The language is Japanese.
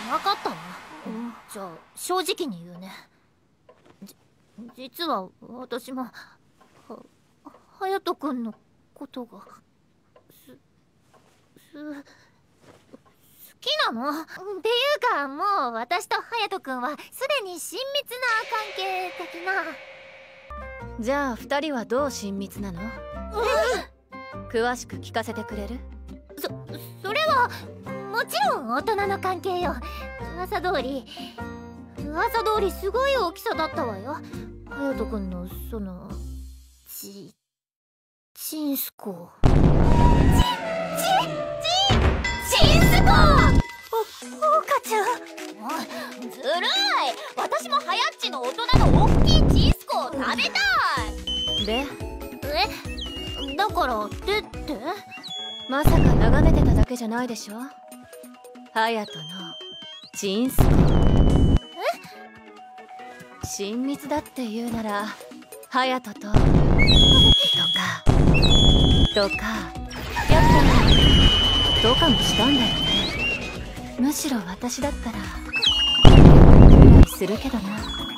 分かったな。じゃあ正直に言うね。実は私も隼人君のことが好きなの。っていうか、もう私と隼人君はすでに親密な関係的な。 じゃあ2人はどう親密なの？詳しく聞かせてくれる？ それはもちろん大人の関係よ。噂通りすごい大きさだったわよ。隼人君のそのチンスコ。チンスコ。おうかちゃん。ずるい。私もはやっちの大人の大きいチンスコを食べたい。 で？ だからってまさか眺めてただけじゃないでしょ？隼人のチンスコ。親密だって言うなら隼人ととかやっぱどうかもしたんだよね。むしろ私だったらくらいするけどな。